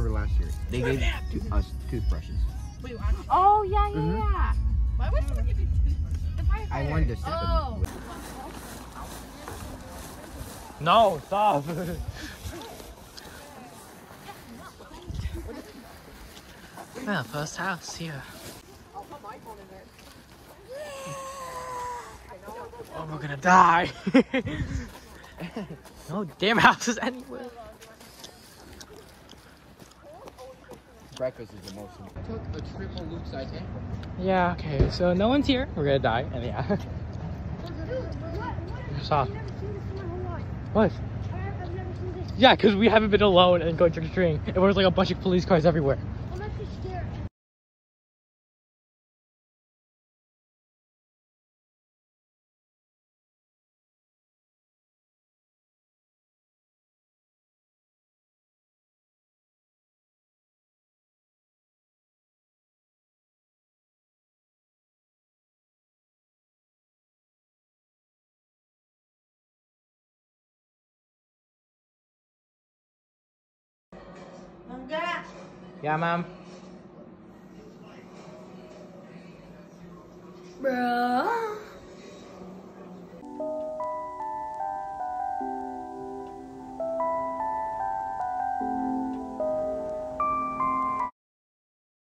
remember last year. They gave us toothbrushes. Wait, oh yeah, yeah. Why would someone give you toothbrushes? I wanted to set them. No, stop. Yeah, first house here. Oh, we're gonna die. No damn houses anywhere. Breakfast is the most important. Took a triple loop side ankle. Yeah, okay, so no one's here. We're gonna die, and yeah. Stop. What? Yeah, because we haven't been alone and going trick-or-treating. And there's like a bunch of police cars everywhere. Yeah, ma'am. Bro.